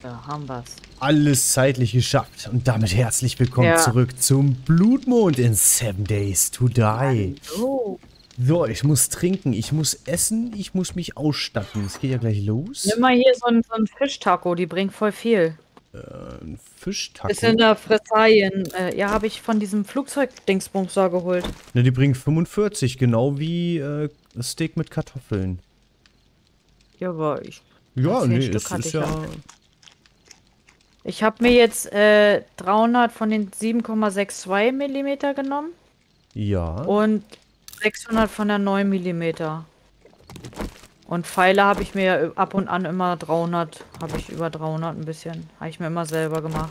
Da haben wir's. Alles zeitlich geschafft. Und damit herzlich willkommen zurück zum Blutmond in 7 Days to Die. Hallo. So, ich muss trinken, ich muss essen, ich muss mich ausstatten. Es geht ja gleich los. Nimm mal hier so ein Fischtaco, die bringt voll viel. Ein Fischtaco? Ist in der Fressalien. Ja, habe ich von diesem Flugzeug-Dingsbums da geholt. Ne, die bringen 45, genau wie Steak mit Kartoffeln. Ja, aber ich... Ja, nee, Stück es hatte ist ich ja... Ich habe mir jetzt 300 von den 7,62 Millimeter genommen Ja. und 600 von der 9 Millimeter. Und Pfeile habe ich mir ab und an immer 300, habe ich über 300 ein bisschen. Habe ich mir immer selber gemacht.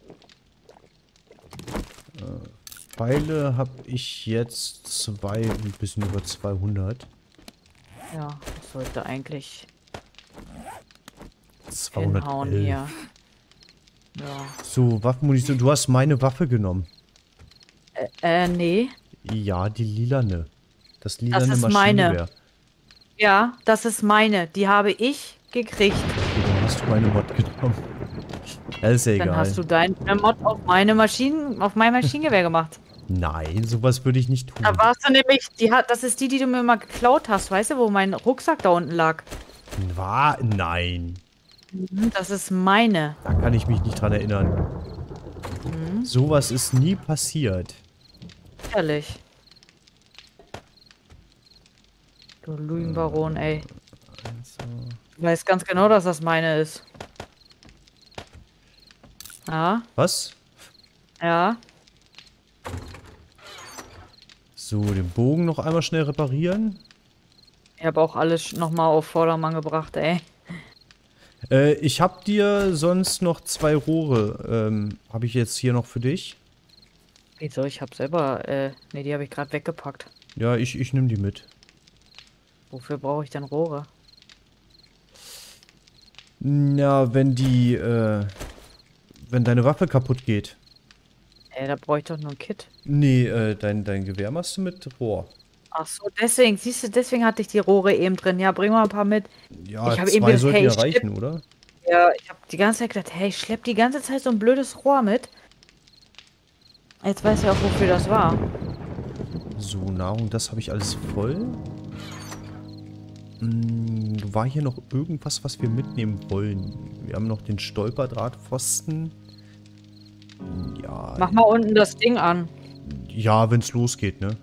Pfeile habe ich jetzt ein bisschen über 200. Ja, das sollte eigentlich 211. hinhauen hier. Ja. So, Waffenmunition. Du hast meine Waffe genommen. Nee. Ja, die lilane. Das lilane ist Maschinengewehr. meine. Ja, das ist meine. Die habe ich gekriegt. Okay, dann hast du meine Mod genommen. Das ist ja egal. Dann hast du deine Mod auf mein Maschinengewehr gemacht. Nein, sowas würde ich nicht tun. Da warst du nämlich, das ist die du mir mal geklaut hast, weißt du, wo mein Rucksack da unten lag. Nein. Das ist meine. Da kann ich mich nicht dran erinnern. Sowas ist nie passiert. Ehrlich. Du Lügenbaron, ey. Du weißt ganz genau, dass das meine ist. Ja? Was? Ja? So, den Bogen noch einmal schnell reparieren. Ich habe auch alles nochmal auf Vordermann gebracht, ey. Ich hab dir sonst noch 2 Rohre. Habe ich jetzt hier noch für dich? Wieso? Ich habe selber, ne, die habe ich gerade weggepackt. Ja, ich nehme die mit. Wofür brauche ich denn Rohre? Na, wenn deine Waffe kaputt geht. Da brauche ich doch nur ein Kit. Nee, dein Gewehr machst du mit Rohr. Ach so, deswegen, siehst du, deswegen hatte ich die Rohre eben drin. Ja, bring mal ein paar mit. Ja, ich habe 2 sollten hey, ja reichen, oder? Ja, ich habe die ganze Zeit gedacht, hey, ich schlepp die ganze Zeit so ein blödes Rohr mit. Jetzt weiß ich auch, wofür das war. So, Nahrung, das habe ich alles voll. War hier noch irgendwas, was wir mitnehmen wollen? Wir haben noch den Stolperdrahtpfosten. Ja. Mach mal unten das Ding an. Ja, wenn es losgeht, ne?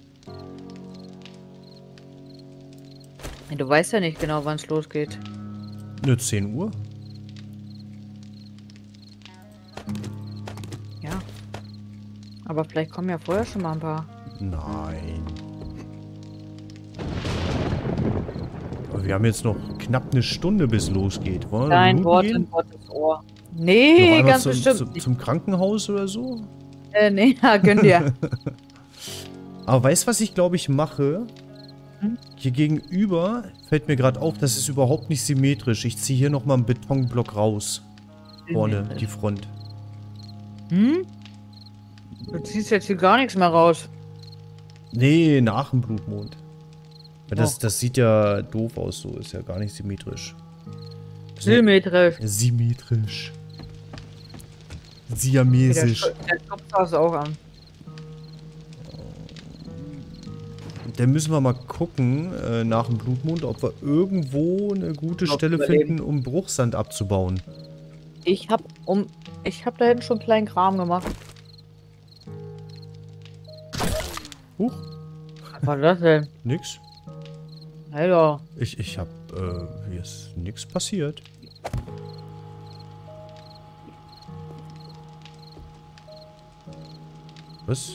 Du weißt ja nicht genau, wann es losgeht. Ne, 10 Uhr? Ja. Aber vielleicht kommen ja vorher schon mal ein paar. Nein. Aber wir haben jetzt noch knapp eine Stunde, bis es losgeht. Wollen wir Dein noch Wort gehen? in Gottes Ohr. Noch Nee, einmal ganz bestimmt nicht. zum Krankenhaus oder so? Nee, ja, gönn dir. Aber weißt du, was ich glaube ich mache? Hier gegenüber fällt mir gerade auf, das ist überhaupt nicht symmetrisch. Ich ziehe hier nochmal einen Betonblock raus. Vorne, die Front. Du ziehst jetzt hier gar nichts mehr raus. Nee, nach dem Blutmond. Weil das sieht ja doof aus, so ist ja gar nicht symmetrisch. Symmetrisch. Symmetrisch. Siamesisch. Der Kopf hast du auch an. Dann müssen wir mal gucken, nach dem Blutmond, ob wir irgendwo eine gute Stelle finden, um Bruchsand abzubauen. Ich hab da hinten schon einen kleinen Kram gemacht. Huch. Was war das denn? Nix. Alter. Ich hab, hier ist nix passiert. Was?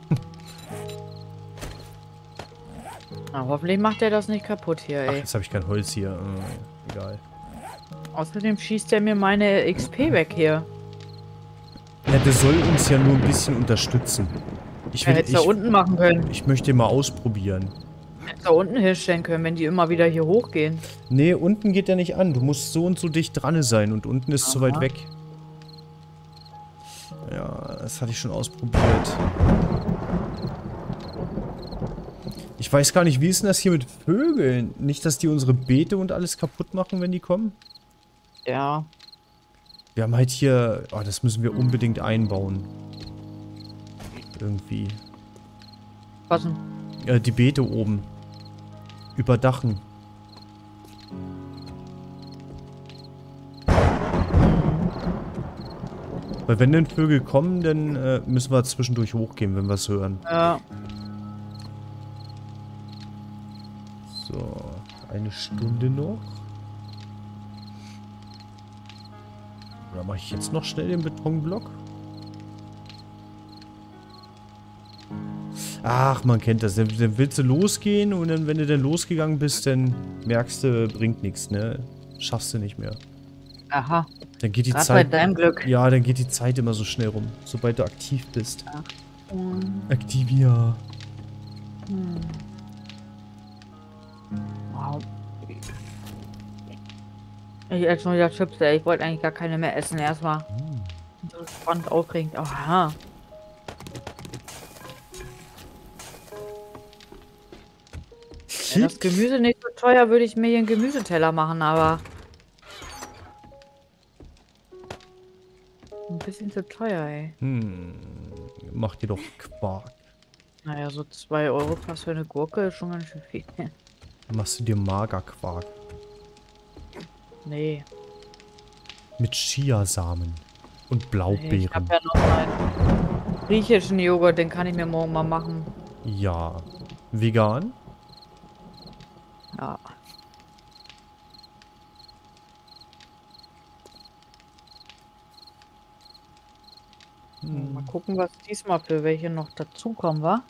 Na, hoffentlich macht er das nicht kaputt hier, Ach, ey. jetzt habe ich kein Holz hier. Egal. Außerdem schießt er mir meine XP weg hier. Ja, der soll uns ja nur ein bisschen unterstützen. Er hätte es da unten machen können. Ich möchte mal ausprobieren. Er hätte da unten hinstellen können, wenn die immer wieder hier hochgehen. Nee, unten geht der nicht an. Du musst so und so dicht dran sein und unten ist zu weit weg. Ja, das hatte ich schon ausprobiert. Ich weiß gar nicht, wie ist denn das hier mit Vögeln? Nicht, dass die unsere Beete und alles kaputt machen, wenn die kommen? Ja. Wir haben halt hier... Oh, das müssen wir unbedingt einbauen. Irgendwie. Was denn? Die Beete oben. Überdachen. Weil wenn dann Vögel kommen, dann müssen wir zwischendurch hochgehen, wenn wir es hören. Ja. So, eine Stunde noch. Oder mache ich jetzt noch schnell den Betonblock? Ach, man kennt das. Dann willst du losgehen und dann, wenn du dann losgegangen bist, dann merkst du, bringt nichts, ne? Schaffst du nicht mehr. Aha. Dann geht die Grad Zeit... bei deinem Glück. Ja, dann geht die Zeit immer so schnell rum, sobald du aktiv bist. Ach. Aktivia. Wow. Ich esse nur wieder Chips, ey. Ich wollte eigentlich gar keine mehr essen erstmal. So spannend, aufregend. Aha. Wenn das Gemüse nicht so teuer, würde ich mir hier einen Gemüseteller machen, aber... Ein bisschen zu teuer, ey. Mach dir doch Quark. Naja, so 2 Euro fast für eine Gurke ist schon ganz schön viel. Machst du dir Magerquark. Nee. Mit Chiasamen und Blaubeeren. Ich habe ja noch meinen griechischen Joghurt, den kann ich mir morgen mal machen. Ja. Vegan? Ja. Mal gucken, was diesmal für welche noch dazukommen, wa?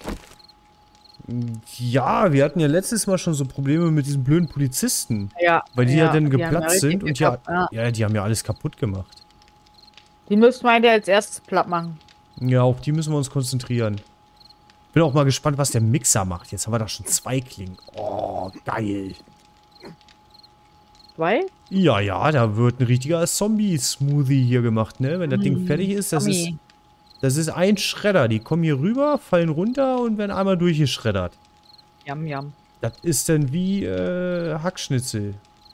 Ja, wir hatten ja letztes Mal schon so Probleme mit diesen blöden Polizisten. Ja. Weil die ja dann die haben geplatzt sind und ja, ja, die haben ja alles kaputt gemacht. die müssten wir eigentlich als erstes platt machen. Ja, auf die müssen wir uns konzentrieren. Bin auch mal gespannt, was der Mixer macht. Jetzt haben wir da schon 2 Klingen. Oh, geil. 2? Ja, ja, da wird ein richtiger Zombie-Smoothie hier gemacht, ne? Wenn das Ding fertig ist, das ist ein Schredder. Die kommen hier rüber, fallen runter und werden einmal durchgeschreddert. Yum, yum. Das ist dann wie Hackschnitzel.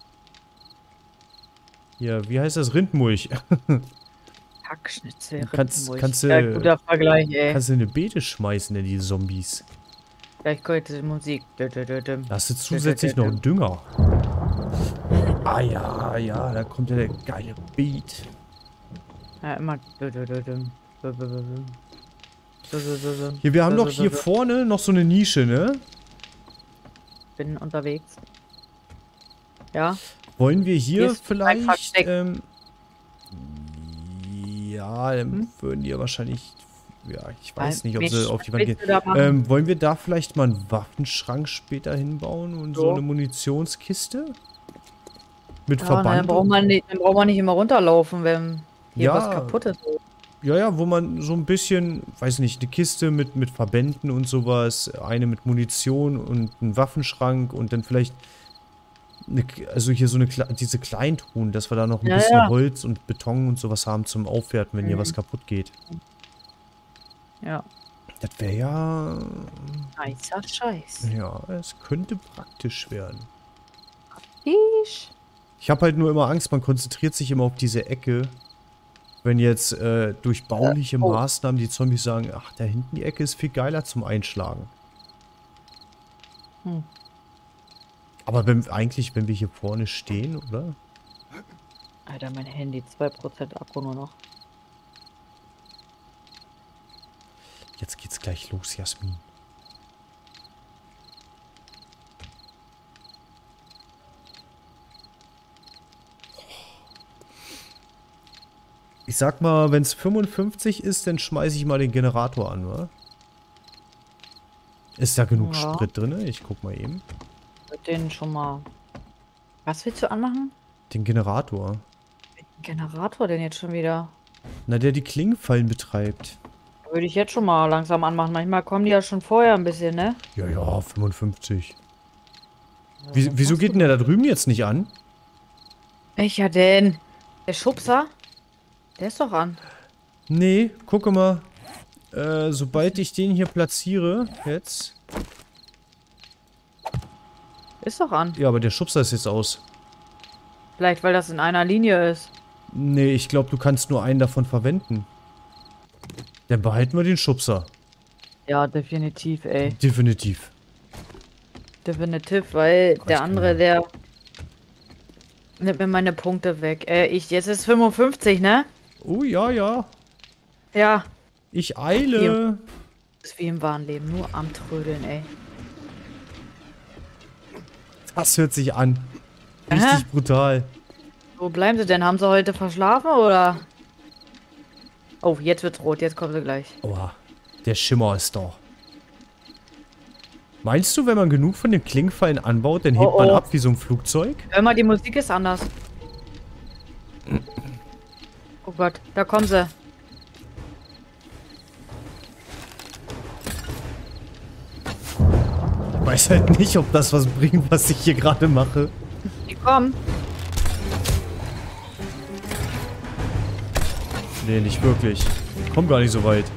Ja, wie heißt das? Rindmulch. Hackschnitzel. Kannst du, ja, guter Vergleich, ey. kannst du in eine Beete schmeißen, die Zombies. Gleich kommt die Musik. Da hast du zusätzlich noch Dünger. Ah ja, ja, da kommt ja der geile Beat. Ja, immer. Hier, wir haben doch hier vorne noch so eine Nische, ne? Bin unterwegs. Ja. Wollen wir hier ist vielleicht, ja, dann würden die ja wahrscheinlich, ja, ich weiß nicht, ob sie auf die Wand gehen. Wollen wir da vielleicht mal einen Waffenschrank später hinbauen und so eine Munitionskiste? Mit Verband? Dann braucht man nicht immer runterlaufen, wenn hier was kaputt ist. Ja, ja, wo man so ein bisschen, weiß nicht, eine Kiste mit Verbänden und sowas, eine mit Munition und einen Waffenschrank und dann vielleicht, also hier so diese Kleintruhen, dass wir da noch ein bisschen Holz und Beton und sowas haben zum Aufwerten, wenn hier was kaputt geht. Ja. Das wäre ja... Nicer Scheiß. Ja, es könnte praktisch werden. Ich habe halt nur immer Angst, man konzentriert sich immer auf diese Ecke. Wenn jetzt durch bauliche Maßnahmen die Zombies sagen, ach, da hinten die Ecke ist viel geiler zum Einschlagen. Aber wenn wir hier vorne stehen, oder? Alter, mein Handy, 2% Akku nur noch. Jetzt geht's gleich los, Jasmin. Ich sag mal, wenn es 55 ist, dann schmeiße ich mal den Generator an, oder? Ist da genug Sprit drin? Ich guck mal eben. Mit denen schon mal. Was willst du anmachen? Den Generator. Welchen Generator denn jetzt schon wieder? Na, der die Klingenfallen betreibt. Würde ich jetzt schon mal langsam anmachen. Manchmal kommen die ja schon vorher ein bisschen, ne? Ja, ja, 55. Wieso geht denn der da drüben jetzt nicht an? Welcher denn? Der Schubser? Der ist doch an. Nee, gucke mal. Sobald ich den hier platziere, jetzt. Ist doch an. Ja, aber der Schubser ist jetzt aus. Vielleicht, weil das in einer Linie ist. Nee, ich glaube, du kannst nur einen davon verwenden. Dann behalten wir den Schubser. Ja, definitiv, ey. Definitiv. Definitiv, weil Gott, der andere, der nimmt mir meine Punkte weg. Jetzt ist 55, ne? Oh, ja, ja. Ja. Ich eile. Das ist wie im wahren Leben, nur am Trödeln, ey. Das hört sich an. Richtig brutal. Wo bleiben sie denn? Haben sie heute verschlafen, oder? Oh, jetzt wird's rot, jetzt kommen sie gleich. Oha, der Schimmer ist da. Meinst du, wenn man genug von den Klingfallen anbaut, dann hebt man ab wie so ein Flugzeug? Hör mal, die Musik ist anders. Oh Gott, da kommen sie. Ich weiß halt nicht, ob das was bringt, was ich hier gerade mache. Die kommen. Nee, nicht wirklich. Ich komm gar nicht so weit.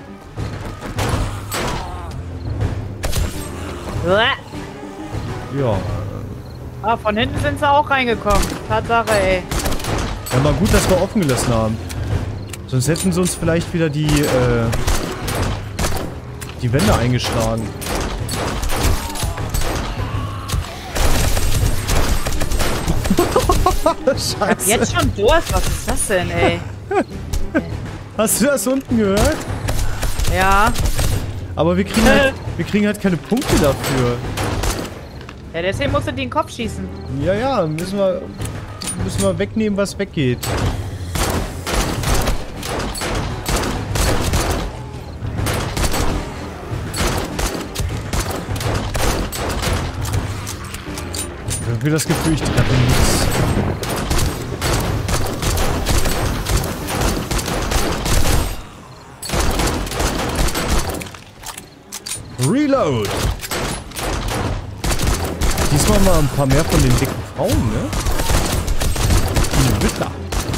Ja. Ah, von hinten sind sie auch reingekommen. Tatsache, ey. Ja, mal gut, dass wir offen gelassen haben. Sonst hätten sie uns vielleicht wieder die Wände eingeschlagen. Scheiße. Ich hab jetzt schon Durst. Was ist das denn, ey? Hast du das unten gehört? Ja. Aber wir kriegen halt keine Punkte dafür. Ja, deswegen musst du die in den Kopf schießen. Ja, ja, müssen wir wegnehmen, was weggeht. Ich habe irgendwie das Gefühl, ich treffe nichts. Reload! Diesmal mal ein paar mehr von den dicken Frauen, ne? Die Wittler.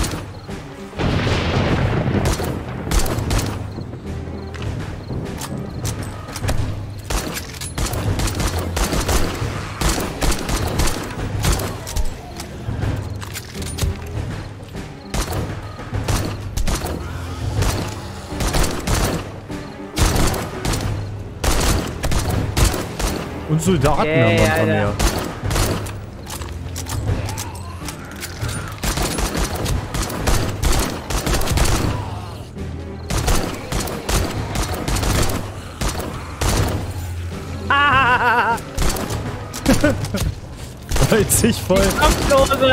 Und Soldaten haben wir ein paar mehr. Witzig voll. Kopflose.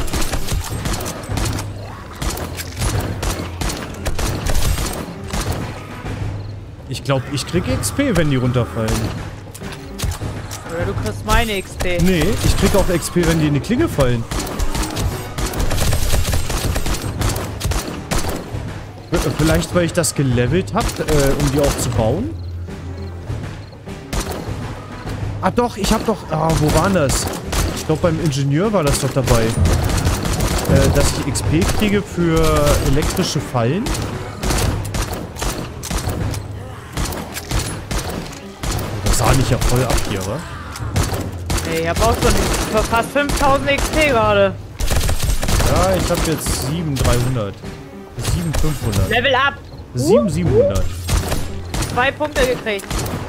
Ich glaube, ich krieg XP, wenn die runterfallen. Oder du kriegst meine XP. Nee, ich krieg auch XP, wenn die in die Klinge fallen. Vielleicht, weil ich das gelevelt habe, um die auch zu bauen? Ah doch, ich hab doch... Ah, wo war das? Ich glaube, beim Ingenieur war das doch dabei. Dass ich XP kriege für elektrische Fallen. Das sah nicht ja voll ab hier, wa? Ey, ich hab auch schon fast 5000 XP gerade. Ja, ich habe jetzt 7300. 7500. Level up! 7700. 2 Punkte gekriegt.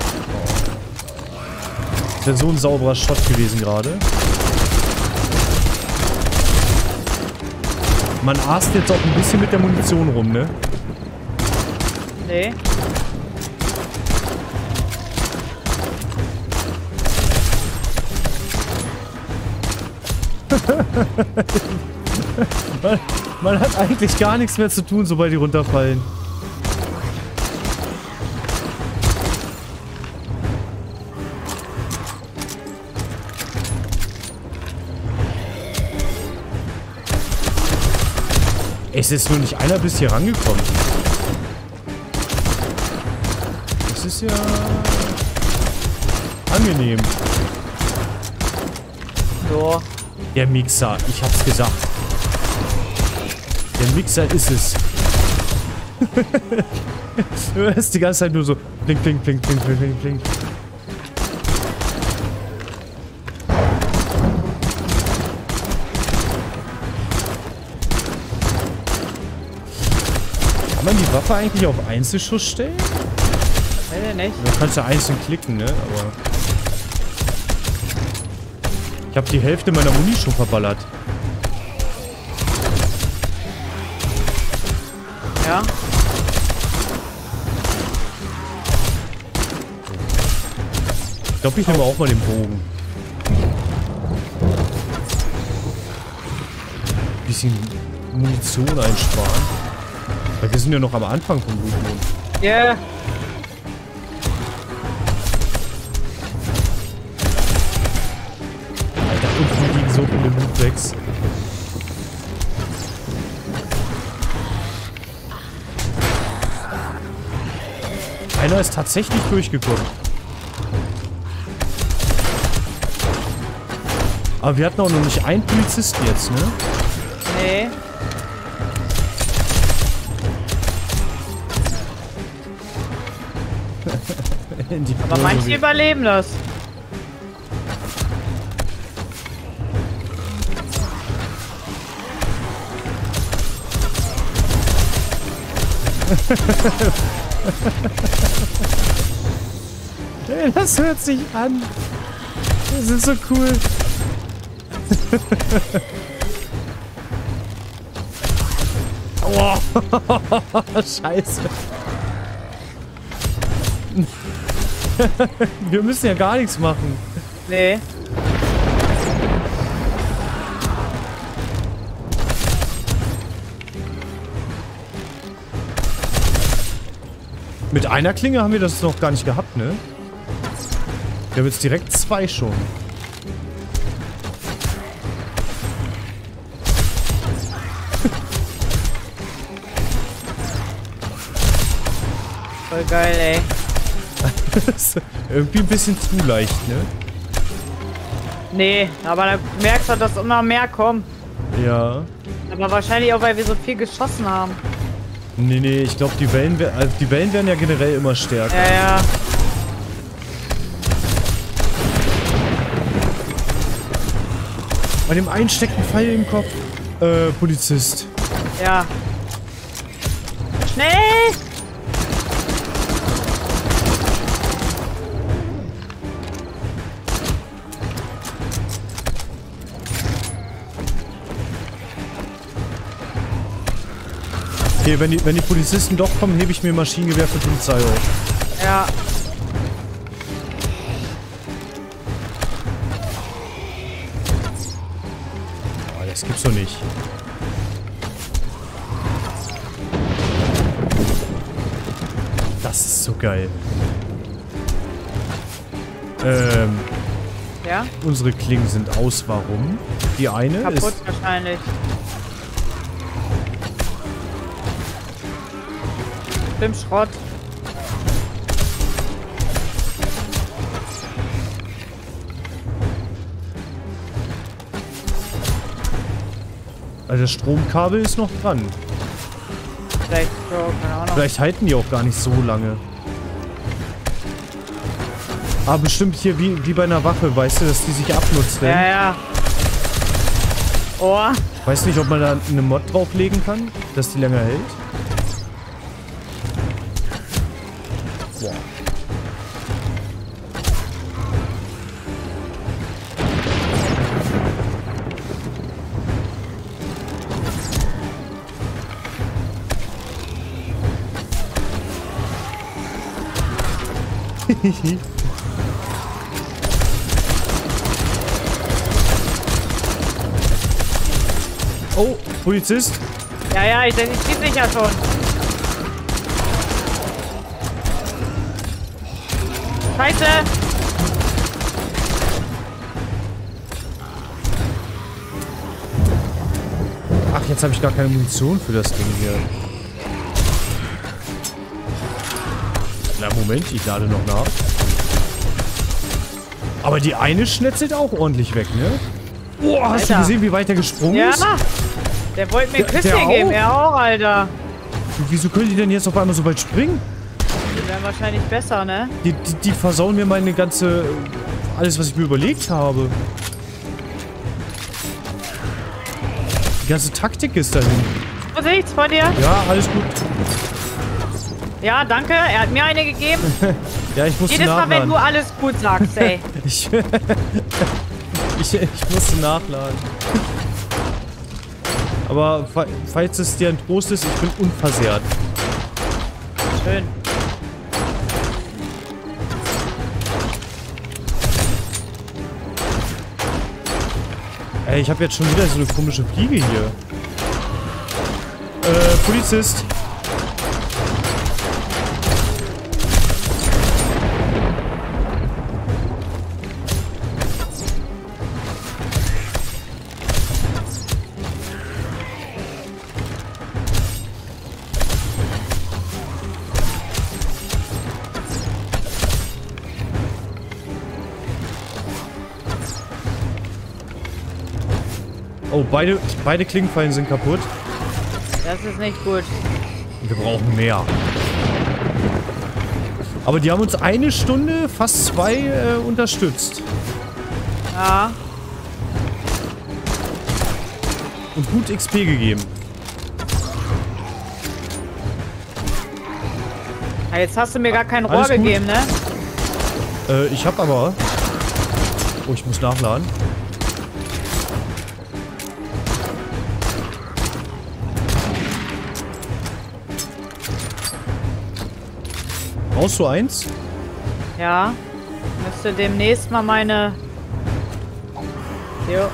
Das wäre so ein sauberer Shot gewesen gerade. Man aßt jetzt auch ein bisschen mit der Munition rum, ne? Nee. Man hat eigentlich gar nichts mehr zu tun, sobald die runterfallen. Es ist nur nicht einer bis hier rangekommen. Das ist ja angenehm. So. Der Mixer, ich hab's gesagt. Der Mixer ist es. Du hörst die ganze Zeit nur so blink, blink, blink, blink, blink, blink, blink. man die Waffe eigentlich auf Einzelschuss stellen? Weiß ich nicht. Du kannst ja einzeln klicken, ne? Aber... Ich habe die Hälfte meiner Muni schon verballert. Ja. Ich glaube, ich nehme auch mal den Bogen. Bisschen Munition einsparen. Weil wir sind ja noch am Anfang vom Blutmond. Ja. Yeah. Alter, unten liegen so viele Lootbags. Einer ist tatsächlich durchgekommen. Aber wir hatten auch noch nicht einen Polizisten jetzt, ne? Nee. Aber manche überleben das. Hey, das hört sich an. Das ist so cool. Aua. Scheiße. Wir müssen ja gar nichts machen. Nee. Mit einer Klinge haben wir das noch gar nicht gehabt, ne? Wir haben jetzt direkt 2 schon. Voll geil, ey. Irgendwie ein bisschen zu leicht, ne? Nee, aber da merkst du, dass immer mehr kommen. Ja. Aber wahrscheinlich auch, weil wir so viel geschossen haben. Nee, nee, ich glaube, die Wellen werden ja generell immer stärker. Ja, ja. Bei dem einen steckt ein Pfeil im Kopf. Polizist. Ja. Schnell! Okay, wenn die Polizisten doch kommen, hebe ich mir Maschinengewehr für Polizei auf. Ja. Oh, das gibt's doch nicht. Das ist so geil. Ja? Unsere Klingen sind aus. Warum? Die eine Kaputt ist... wahrscheinlich. Im Schrott. Also das Stromkabel ist noch dran. Vielleicht, so, keine Ahnung. Vielleicht halten die auch gar nicht so lange. Aber bestimmt hier wie bei einer Waffe, weißt du, dass die sich abnutzt, ne? Ja, ja. Oh. Weiß nicht, ob man da eine Mod drauflegen kann, dass die länger hält. Boah. Oh, Polizist. Ja, ja, ich schieße dich ja schon. Scheiße! Ach, jetzt habe ich gar keine Munition für das Ding hier. Na, Moment, ich lade noch nach. Aber die eine schnetzelt auch ordentlich weg, ne? Oh, hast du gesehen, wie weit der gesprungen ist? Ja! Der wollte mir ein Küsschen geben, er auch, Alter. Wieso können die denn jetzt auf einmal so weit springen? Die wären wahrscheinlich besser, ne? Die versauen mir meine ganze... alles, was ich mir überlegt habe. Die ganze Taktik ist dahin. Vorsicht, vor dir. Ja, alles gut. Ja, danke. Er hat mir eine gegeben. Ja, ich musste Jedes Mal, nachladen. wenn du alles gut sagst, ey. ich musste nachladen. Aber falls es dir ein Trost ist, ich bin unversehrt. Schön. Ey, ich habe jetzt schon wieder so eine komische Fliege hier. Polizist. Oh, beide Klingenfallen sind kaputt. Das ist nicht gut. Wir brauchen mehr. Aber die haben uns 1 Stunde, fast 2, unterstützt. Ja. Und gut XP gegeben. Ja, jetzt hast du mir gar kein Rohr Alles gut. gegeben, ne? Ich hab aber... Oh, ich muss nachladen. Brauchst du eins? Ja. Müsste demnächst mal meine... Jo.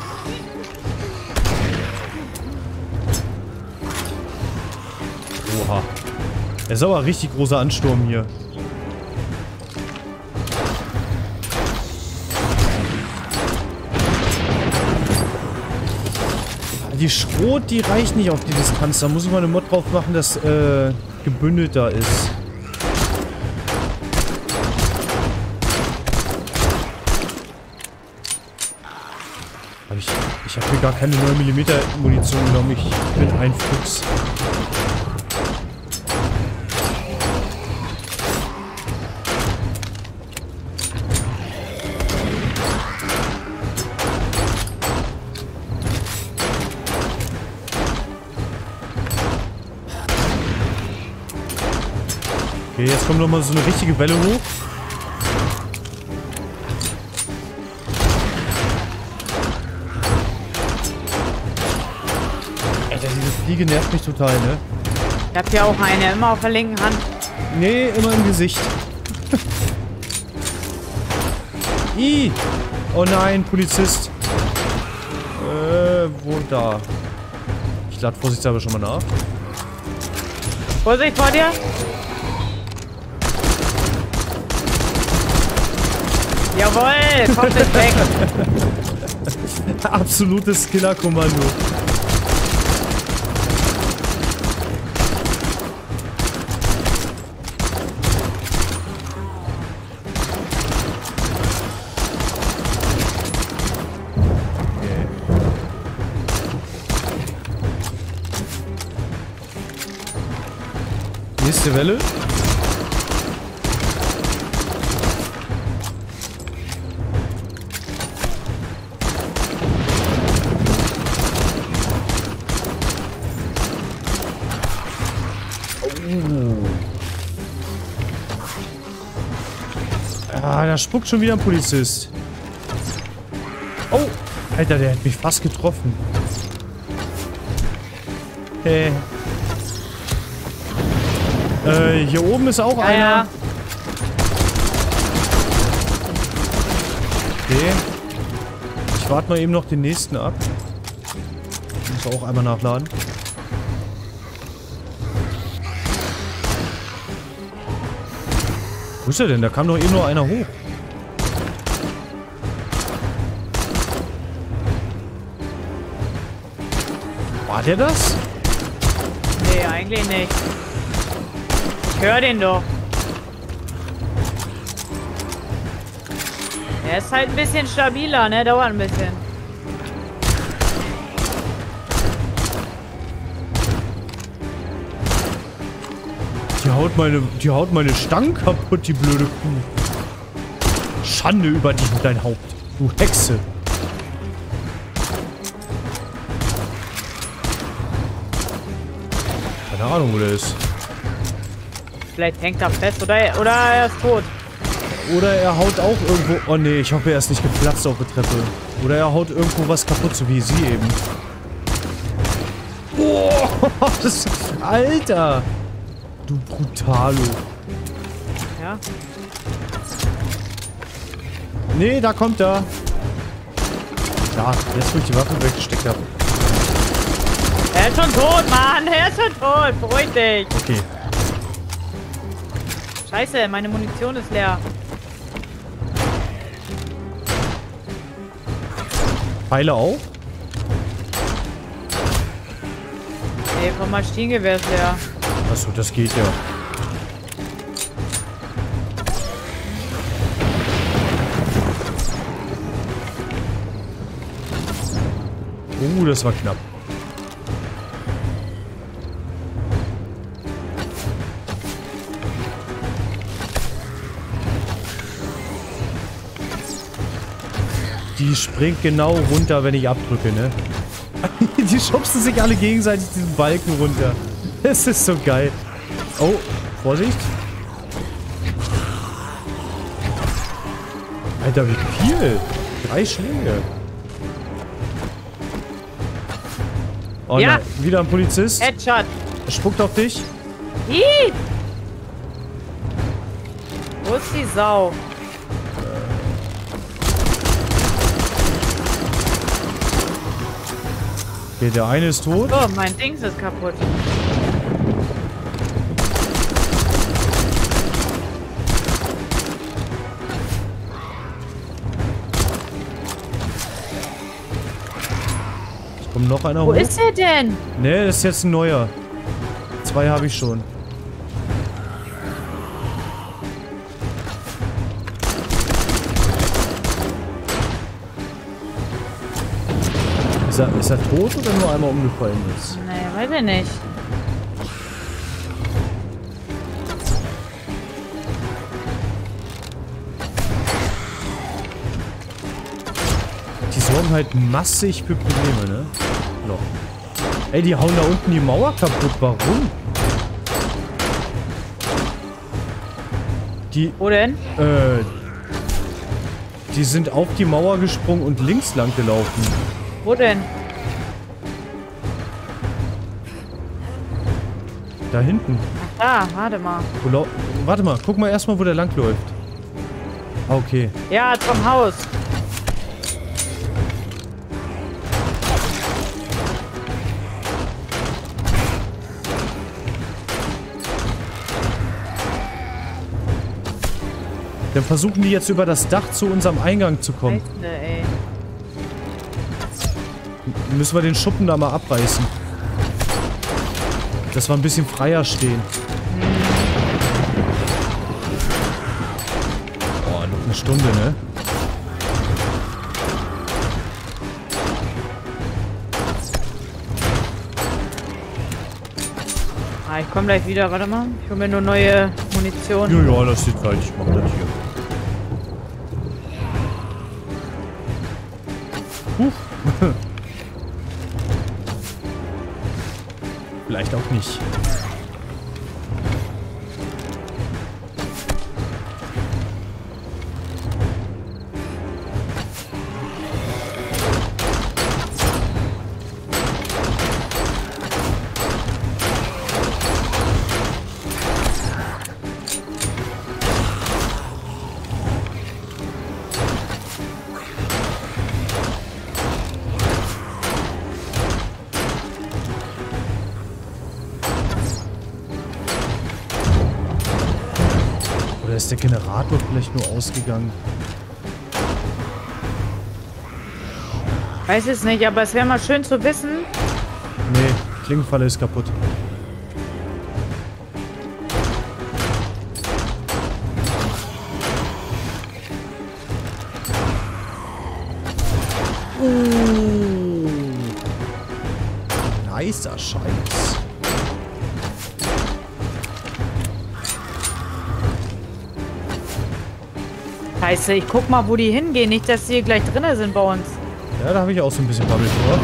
Oha. Das ist aber ein richtig großer Ansturm hier. Die Schrot, die reicht nicht auf die Distanz. Da muss ich mal eine Mod drauf machen, dass gebündelter ist. Ich habe hier gar keine 9mm Munition genommen. Ich bin ein Fuchs. Okay, jetzt kommt nochmal so eine richtige Welle hoch. Alter, diese Fliege nervt mich total, ne? Ich hab ja auch eine, immer auf der linken Hand. Nee, immer im Gesicht. Ih! Oh nein, Polizist. Wo da? Ich lade vorsichtshalber schon mal nach. Vorsicht vor dir. Jawohl, kommt nicht weg. Absolutes Killerkommando. Nächste Welle. Ah, da spuckt schon wieder ein Polizist. Oh, Alter, der hat mich fast getroffen. Hier oben ist auch einer. Ja. Okay. Ich warte mal eben noch den nächsten ab. Ich muss auch einmal nachladen. Wo ist er denn? Da kam doch eben nur einer hoch. War der das? Nee, eigentlich nicht. Ich hör den doch. Er ist halt ein bisschen stabiler, ne? Dauert ein bisschen. Die haut meine Stangen kaputt, die blöde Kuh. Schande über dich und dein Haupt. Du Hexe. Keine Ahnung, wo der ist. Vielleicht hängt er fest oder er ist tot. Oder er haut auch irgendwo... Oh nee, ich hoffe, er ist nicht geplatzt auf der Treppe. Oder er haut irgendwo was kaputt, so wie sie eben. Oh, das... Alter! Du Brutalo. Ja. Nee, da kommt er. Ja, jetzt wo ich die Waffe weggesteckt habe. Er ist schon tot, Mann. Er ist schon tot. Beruhig dich. Okay. Scheiße, meine Munition ist leer. Pfeile auch? Ey, vom Maschinengewehr ist leer. Achso, das geht ja. Das war knapp. Die springt genau runter, wenn ich abdrücke, ne? Die schubsen sich alle gegenseitig diesen Balken runter. Das ist so geil. Oh, Vorsicht. Alter, wie viel? 3 Schläge. Oh ja. Nein, wieder ein Polizist. Headshot. Er spuckt auf dich. Ih! Wo ist die Sau? Okay, der eine ist tot. Oh, mein Dings ist kaputt. Kommt noch einer hoch. Wo ist er denn? Ne, das ist jetzt ein neuer. 2 habe ich schon. Ist er tot oder nur einmal umgefallen ist? Nee, weiß ich nicht. Die sorgen halt massig für Probleme, ne? Noch. Ey, die hauen da unten die Mauer kaputt. Warum? Die... Wo denn? Die sind auf die Mauer gesprungen und links lang gelaufen. Wo denn? Da hinten. Ach, da, warte mal. Warte mal, guck mal erstmal, wo der lang läuft. Ah, okay. Ja, zum Haus. Dann versuchen die jetzt über das Dach zu unserem Eingang zu kommen. Scheiße, ey. Müssen wir den Schuppen da mal abreißen. Dass wir ein bisschen freier stehen. Oh, noch eine Stunde, ne? Ah, ich komme gleich wieder. Warte mal. Ich hole mir nur neue Munition. Ja, ja, das sieht gleich. Ich mach das hier. Vielleicht auch nicht. Oder ist der Generator vielleicht nur ausgegangen? Weiß es nicht, aber es wäre mal schön zu wissen. Nee, Klingenfalle ist kaputt. Nicer Scheiß. Scheiße, ich guck mal, wo die hingehen. Nicht, dass die gleich drinne sind bei uns. Ja, da habe ich auch so ein bisschen Bammel vor.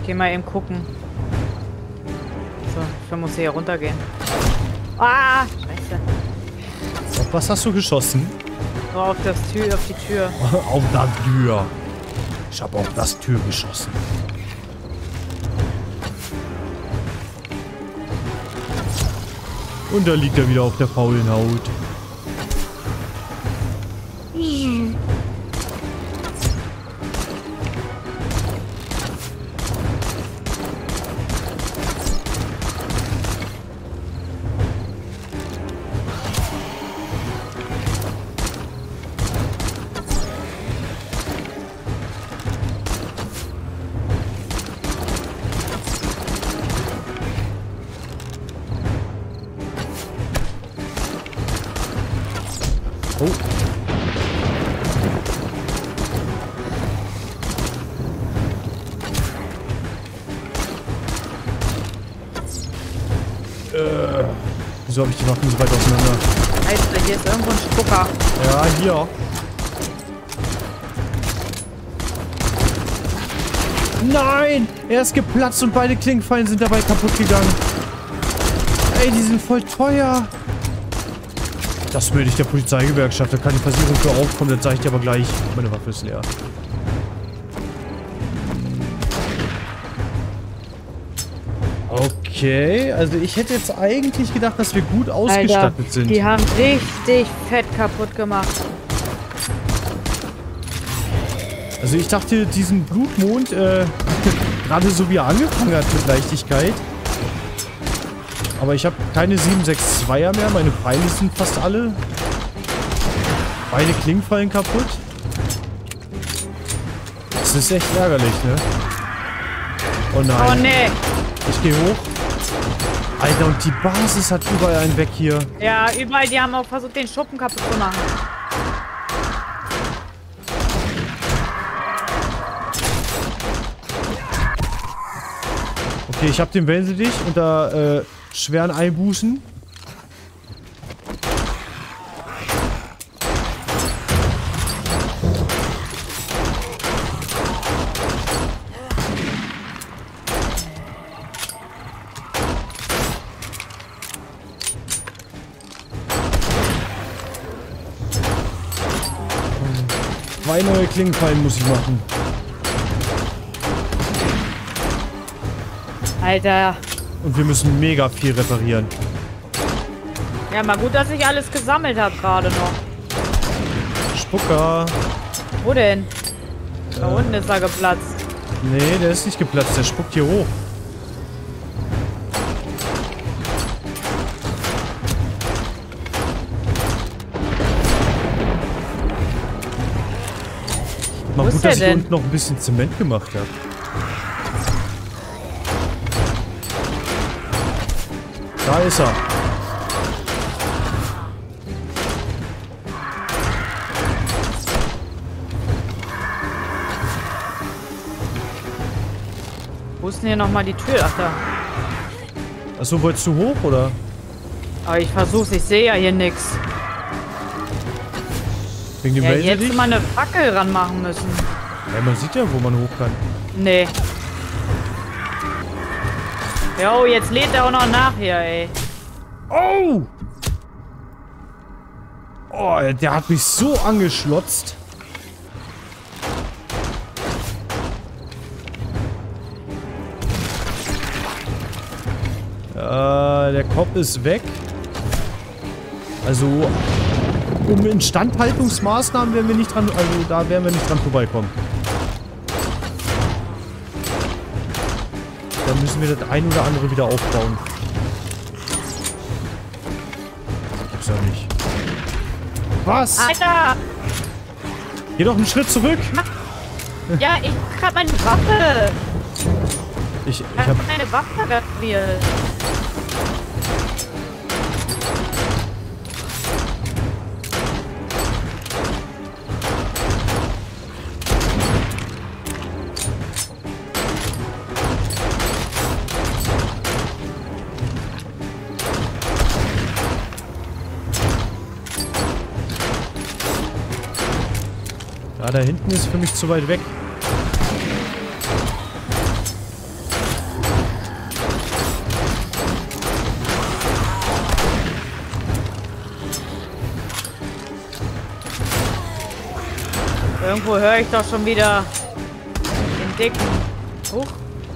Ich gehe mal eben gucken. So, ich muss hier runtergehen. Ah! Scheiße. Auf was hast du geschossen? So, auf die Tür. Auf das Tür. Ich habe auf das Tür geschossen. Und da liegt er wieder auf der faulen Haut. Oh. Wieso habe ich die Waffen so weit auseinander? Alter, hier ist irgendwo ein Spucker. Ja, hier. Nein! Er ist geplatzt und beide Klingenfallen sind dabei kaputt gegangen. Ey, die sind voll teuer. Das will ich der Polizeigewerkschaft. Da kann die Versicherung für aufkommen. Das sage ich dir aber gleich. Meine Waffe ist leer. Okay, also ich hätte jetzt eigentlich gedacht, dass wir gut ausgestattet Alter, sind. Die haben richtig fett kaputt gemacht. Also ich dachte, diesen Blutmond, gerade so wie er angefangen hat mit Leichtigkeit. Aber ich habe keine 7,62er mehr. Meine Pfeile sind fast alle. Beide Klingenfallen kaputt. Das ist echt ärgerlich, ne? Oh nein. Oh nee. Ich gehe hoch. Alter, und die Basis hat überall einen weg hier. Ja, überall, die haben auch versucht, den Schuppen kaputt zu machen. Okay, ich habe den Wellensittich unter schweren Einbußen. Zwei neue Klingenfallen muss ich machen. Alter. Und wir müssen mega viel reparieren. Ja, mal gut, dass ich alles gesammelt habe gerade noch. Spucker. Wo denn? Da unten ist er geplatzt. Nee, der ist nicht geplatzt. Der spuckt hier hoch. Mal gut, dass ich unten noch ein bisschen Zement gemacht habe. Da ist er. Wo ist denn hier nochmal die Tür? Ach da. Achso, wolltest du hoch, oder? Aber ich versuch's, ich sehe ja hier nichts. Wegen dem Ja, Wellensittich? jetzt mal eine Fackel ranmachen müssen. Ja, man sieht ja, wo man hoch kann. Nee. Jo, jetzt lädt er auch noch nach hier, ey. Oh! Oh, der hat mich so angeschlotzt. Der Kopf ist weg. Also, um Instandhaltungsmaßnahmen werden wir nicht dran, also da werden wir nicht dran vorbeikommen. Da müssen wir das ein oder andere wieder aufbauen. Das gibt's ja nicht. Was? Alter! Geh doch einen Schritt zurück. Ja, ich hab meine Waffe. Ich Ich hab... hab meine Waffe repariert. Da hinten ist für mich zu weit weg. Irgendwo höre ich doch schon wieder den dicken. Huch.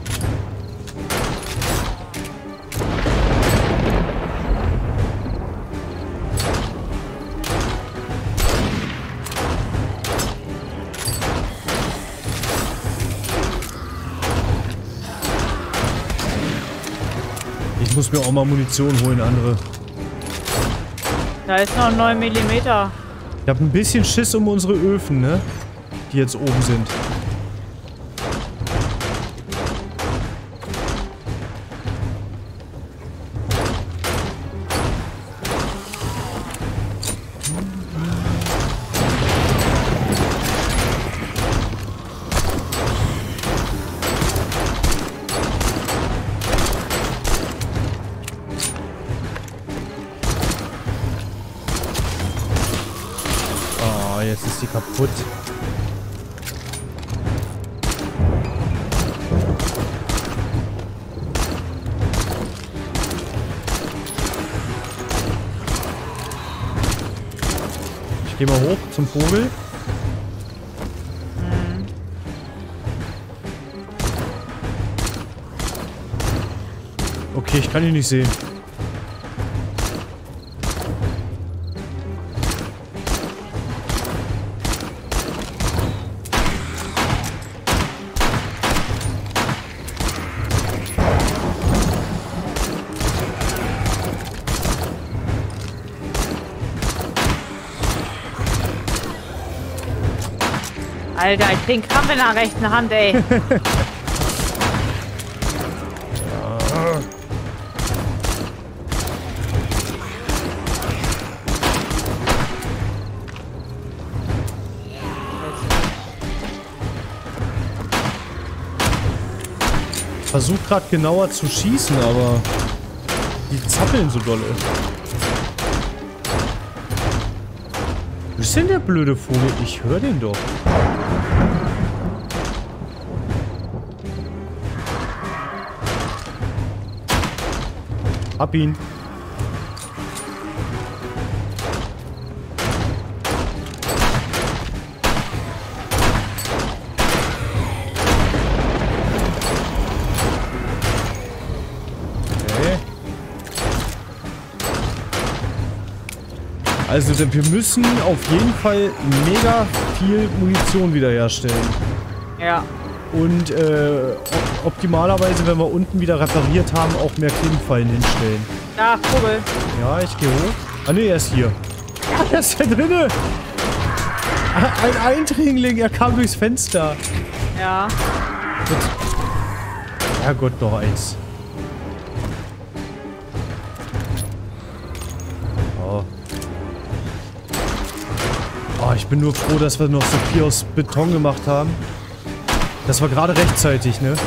Ich muss mir auch mal Munition holen, andere. Da ist noch ein 9 mm. Ich habe ein bisschen Schiss um unsere Öfen, ne? Die jetzt oben sind. Jetzt ist sie kaputt. Ich gehe mal hoch zum Vogel. Okay, ich kann ihn nicht sehen. Alter, ich krieg einen Krampf in der rechten Hand, ey. Ich versuche gerade genauer zu schießen, aber die zappeln so dolle. Wo ist denn der blöde Vogel? Ich höre den doch. Hab ihn. Also wir müssen auf jeden Fall mega viel Munition wiederherstellen. Ja. Und optimalerweise, wenn wir unten wieder repariert haben, auch mehr Klingfallen hinstellen. Ja, Vogel. Ja, ich gehe hoch. Ah ne, er ist hier. Ah, er ist da drinne. Ein Eindringling, er kam durchs Fenster. Ja. Herrgott, noch eins. Oh. Oh, ich bin nur froh, dass wir noch so viel aus Beton gemacht haben. Das war gerade rechtzeitig, ne?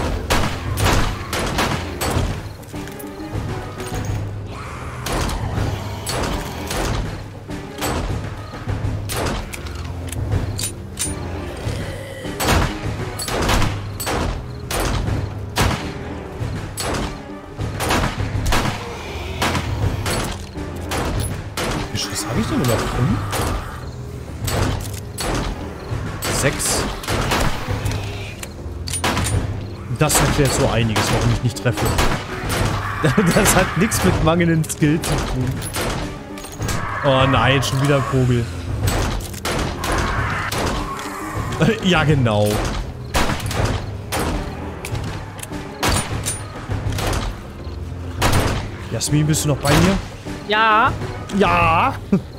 Wie viel Schuss habe ich denn überhaupt? 6. Das erklärt so einiges, warum ich nicht treffe. Das hat nichts mit mangelndem Skill zu tun. Oh nein, schon wieder ein Vogel. Ja, genau. Jasmin, bist du noch bei mir? Ja. Ja!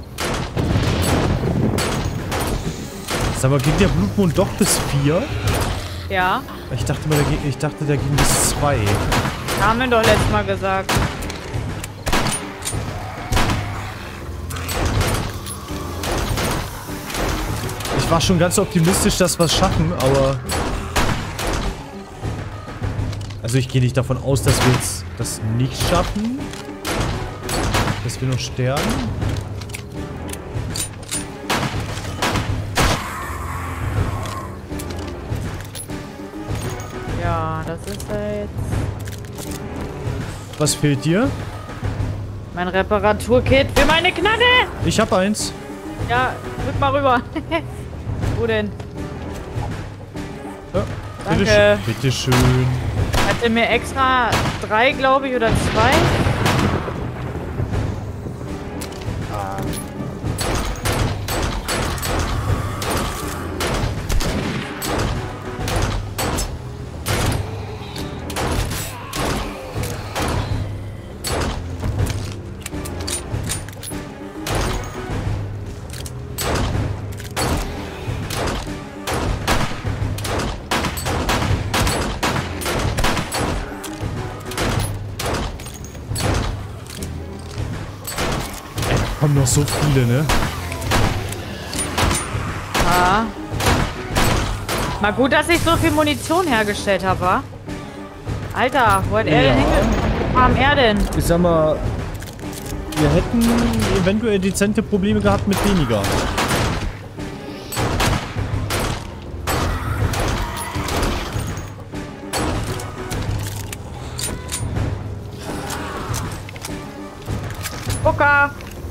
Sag mal, ging der Blutmond doch bis 4? Ja. Ich dachte, der ging bis 2. Haben wir doch letztes Mal gesagt. Ich war schon ganz optimistisch, dass wir es schaffen, aber... Also ich gehe nicht davon aus, dass wir jetzt das nicht schaffen. Dass wir noch sterben. Ja, das ist ja jetzt... Was fehlt dir? Mein Reparaturkit für meine Knarre! Ich hab eins. Ja, rück mal rüber. Wo denn? Ja, Danke. Bitteschön. Hatte mir extra 3, glaube ich, oder 2. Kommen noch so viele, ne? Ja. Mal gut, dass ich so viel Munition hergestellt habe, wa? Alter, wo hat er denn Wo kam er denn? Ich sag mal, wir hätten eventuell dezente Probleme gehabt mit weniger. Gucker!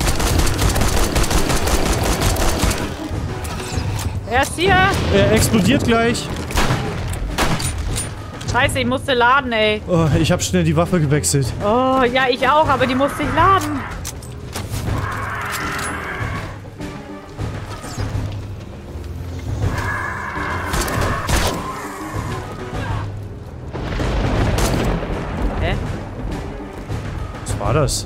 Er ist hier! Er explodiert gleich. Scheiße, ich musste laden, ey. Oh, ich habe schnell die Waffe gewechselt. Oh, ja, ich auch, aber die musste ich laden. Hä? Was war das?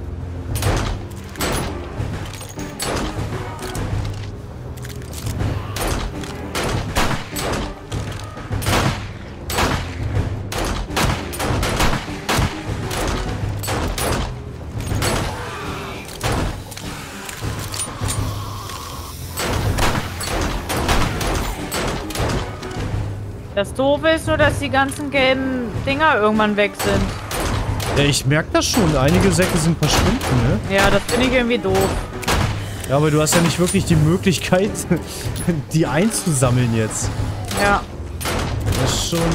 Das Doofe ist nur, dass die ganzen gelben Dinger irgendwann weg sind. Ja, ich merke das schon. Einige Säcke sind verschwunden, ne? Ja, das finde ich irgendwie doof. Ja, aber du hast ja nicht wirklich die Möglichkeit, die einzusammeln jetzt. Ja. Das ist schon...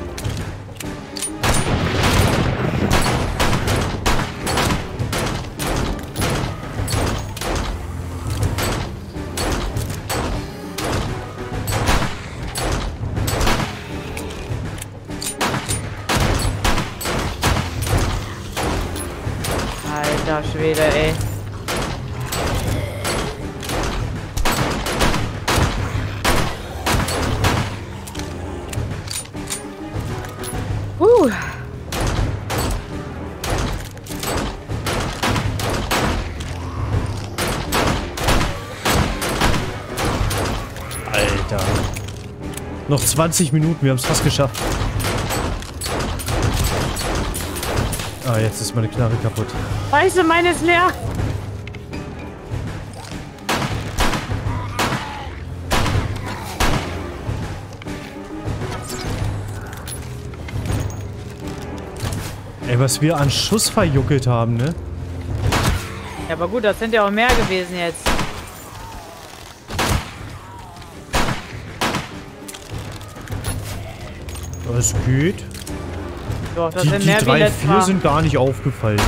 Alter Schwede, ey. Alter. Noch 20 Minuten, wir haben es fast geschafft. Ah, jetzt ist meine Knarre kaputt. Scheiße, meine ist leer. Ey, was wir an Schuss verjuckelt haben, ne? Ja, aber gut, das sind ja auch mehr gewesen jetzt. Es geht. Doch, das Die sind mehr wie 3, letztes 4 Mal. sind gar nicht aufgefallen.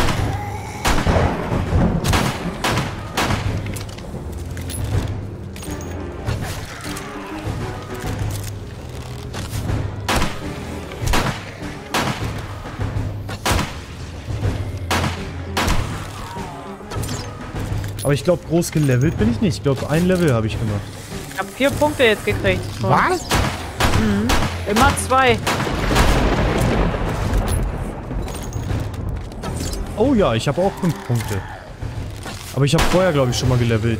Aber ich glaube, groß gelevelt bin ich nicht. Ich glaube, ein Level habe ich gemacht. Ich habe 4 Punkte jetzt gekriegt. Schon. Was? Mhm. Immer 2. Oh ja, ich habe auch 5 Punkte. Aber ich habe vorher, glaube ich, schon mal gelevelt.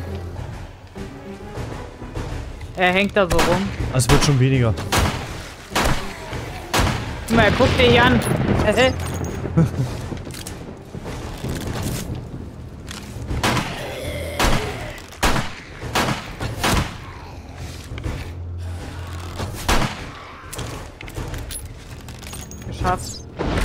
Er hängt da so rum. Es wird schon weniger. Guck mal, guck dir hier an. Geschafft.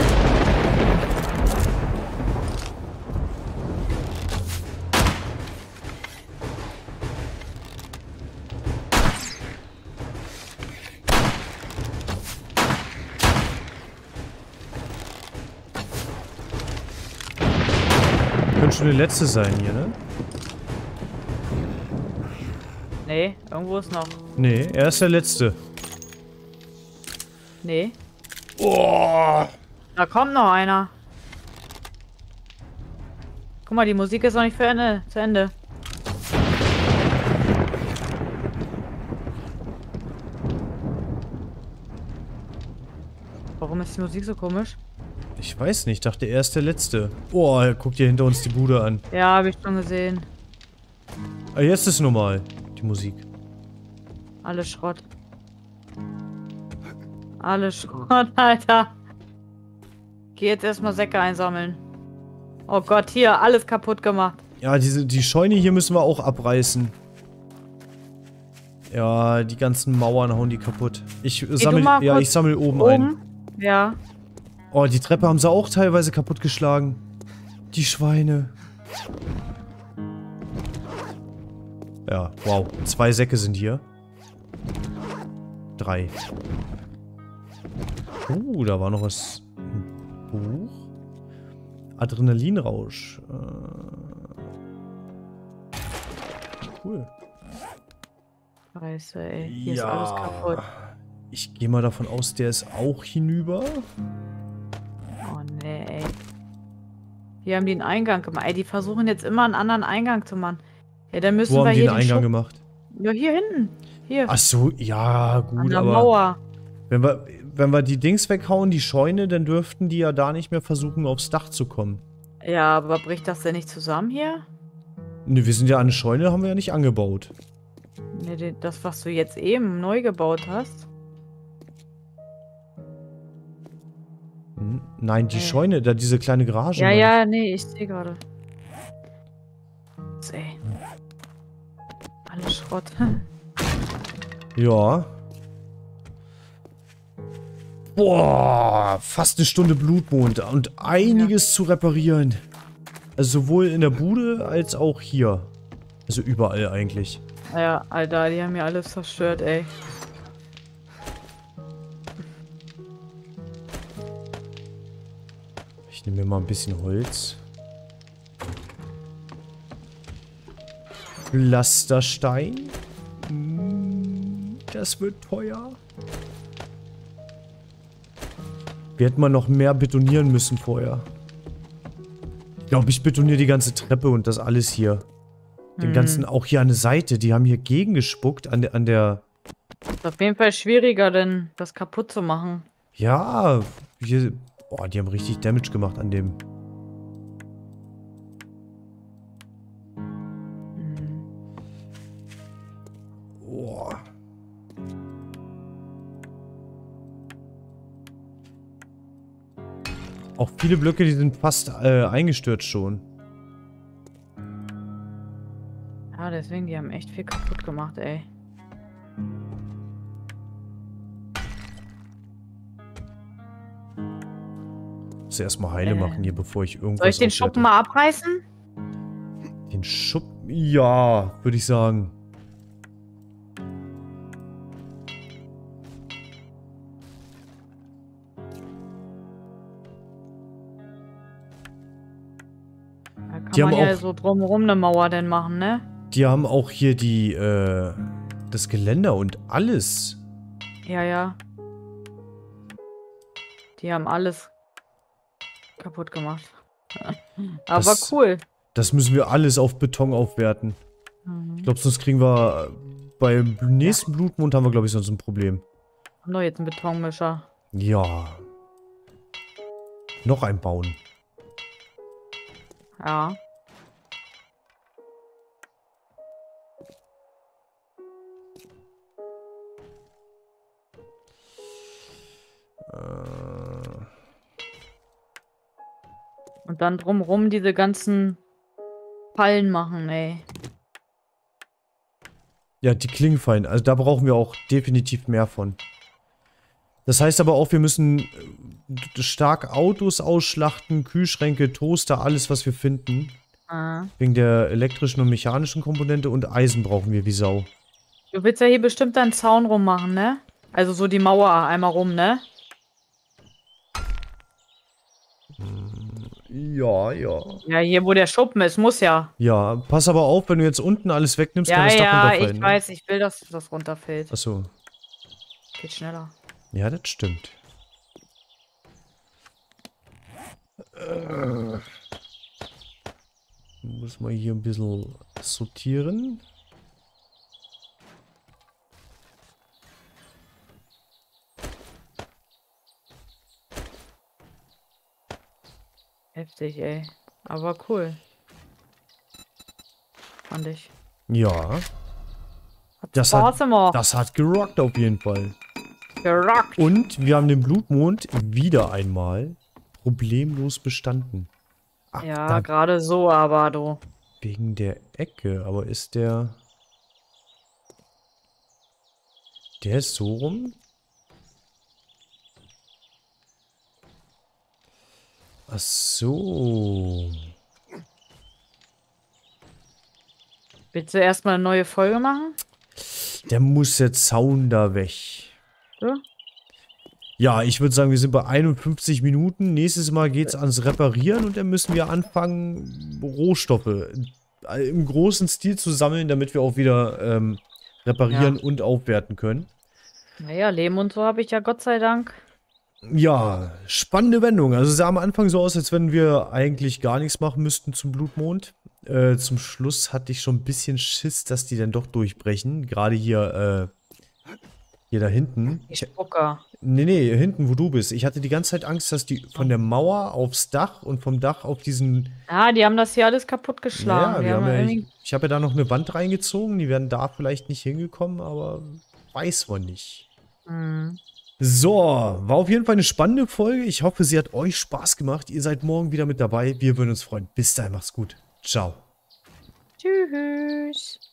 Könnte schon der letzte sein hier, ne? Nee, irgendwo ist noch. Nee, er ist der letzte. Nee. Oh. Da kommt noch einer. Guck mal, die Musik ist noch nicht zu Ende. Warum ist die Musik so komisch? Ich weiß nicht, ich dachte, er ist der Letzte. Boah, guck dir hinter uns die Bude an. Ja, habe ich schon gesehen. Ah, jetzt ist normal, die Musik. Alles Schrott. Alles Schrott, Alter. Geh jetzt erstmal Säcke einsammeln. Oh Gott, hier, alles kaputt gemacht. Ja, die Scheune hier müssen wir auch abreißen. Ja, die ganzen Mauern hauen die kaputt. Ich sammle oben ein. Ja. Oh, die Treppe haben sie auch teilweise kaputtgeschlagen. Die Schweine. Ja, wow. 2 Säcke sind hier. 3. Da war noch was. Ein Buch. Adrenalinrausch. Cool. Scheiße, ey. Hier ist alles kaputt. Ich gehe mal davon aus, der ist auch hinüber. Oh nee, ey. Die haben den Eingang gemacht. Ey, die versuchen jetzt immer einen anderen Eingang zu machen. Ja, dann müssen wir hier den Eingang gemacht? Ja, hier hinten. Hier. Ach so, ja, gut, an der aber Mauer. wenn wir die Dings weghauen, die Scheune, dann dürften die ja da nicht mehr versuchen, aufs Dach zu kommen. Ja, aber bricht das denn nicht zusammen hier? Ne, wir sind ja an eine Scheune, haben wir ja nicht angebaut. Ne, das, was du jetzt eben neu gebaut hast. Nein, die Scheune, da diese kleine Garage. Ja, ja, nee, ich sehe gerade. Ey. Alles Schrott. Ja. Boah, fast eine Stunde Blutmond und einiges zu reparieren. Also sowohl in der Bude als auch hier. Also überall eigentlich. Ja, Alter, die haben ja alles zerstört, ey. Ich nehme mir mal ein bisschen Holz. Pflasterstein. Das wird teuer. Wir hätten mal noch mehr betonieren müssen vorher. Ich glaube, ich betoniere die ganze Treppe und das alles hier. Den ganzen, auch hier an der Seite. Die haben hier gegengespuckt an der... Ist auf jeden Fall schwieriger, denn das kaputt zu machen. Ja, hier... Boah, die haben richtig Damage gemacht an dem. Boah. Auch viele Blöcke, die sind fast eingestürzt schon. Ja, deswegen, die haben echt viel kaputt gemacht, ey. Muss erstmal heile machen hier, bevor ich irgendwas... Soll ich den Schuppen mal abreißen? Den Schuppen? Ja, würde ich sagen. Da kann man ja so drumherum eine Mauer denn machen, ne? Die haben auch hier die, das Geländer und alles. Ja, ja. Die haben alles kaputt gemacht. Aber cool. Das müssen wir alles auf Beton aufwerten. Ich glaube, sonst kriegen wir beim nächsten Blutmond haben wir, glaube ich, sonst ein Problem. Haben doch jetzt einen Betonmischer. Ja. Noch ein bauen. Ja. Und dann drumrum diese ganzen Fallen machen, ey. Ja, die klingen fein. Also da brauchen wir auch definitiv mehr von. Das heißt aber auch, wir müssen stark Autos ausschlachten, Kühlschränke, Toaster, alles, was wir finden. Wegen der elektrischen und mechanischen Komponente und Eisen brauchen wir wie Sau. Du willst ja hier bestimmt einen Zaun rummachen, ne? Also so die Mauer einmal rum, ne? Ja, ja. Ja, hier wo der Schuppen ist, muss ja. Ja, pass aber auf, wenn du jetzt unten alles wegnimmst, kann das Dach runterfallen. Ja, ich weiß, ich will, dass das runterfällt. Achso. Geht schneller. Ja, das stimmt. Muss man hier ein bisschen sortieren. Heftig, ey. Aber cool. Fand ich. Ja. Hat Spaß gemacht. Das hat gerockt auf jeden Fall. Gerockt. Und wir haben den Blutmond wieder einmal problemlos bestanden. Ach, Ja, gerade so, aber du. wegen der Ecke. Aber ist der... Der ist so rum? Ach so. Willst du erstmal eine neue Folge machen? Der muss jetzt Zaun da weg. So? Ja, ich würde sagen, wir sind bei 51 Minuten. Nächstes Mal geht es ans Reparieren und dann müssen wir anfangen, Rohstoffe im großen Stil zu sammeln, damit wir auch wieder reparieren und aufwerten können. Naja, Leben und so habe ich ja Gott sei Dank. Ja, spannende Wendung. Also es sah am Anfang so aus, als wenn wir eigentlich gar nichts machen müssten zum Blutmond. Zum Schluss hatte ich schon ein bisschen Schiss, dass die dann doch durchbrechen. Gerade hier, hier da hinten. Die Spucker. Nee, hinten, wo du bist. Ich hatte die ganze Zeit Angst, dass die von der Mauer aufs Dach und vom Dach auf diesen... Ah, die haben das hier alles kaputt geschlagen. Ja, ich habe ja da noch eine Wand reingezogen. Die wären da vielleicht nicht hingekommen, aber weiß man nicht. Mhm. So, war auf jeden Fall eine spannende Folge. Ich hoffe, sie hat euch Spaß gemacht. Ihr seid morgen wieder mit dabei. Wir würden uns freuen. Bis dahin, macht's gut. Ciao. Tschüss.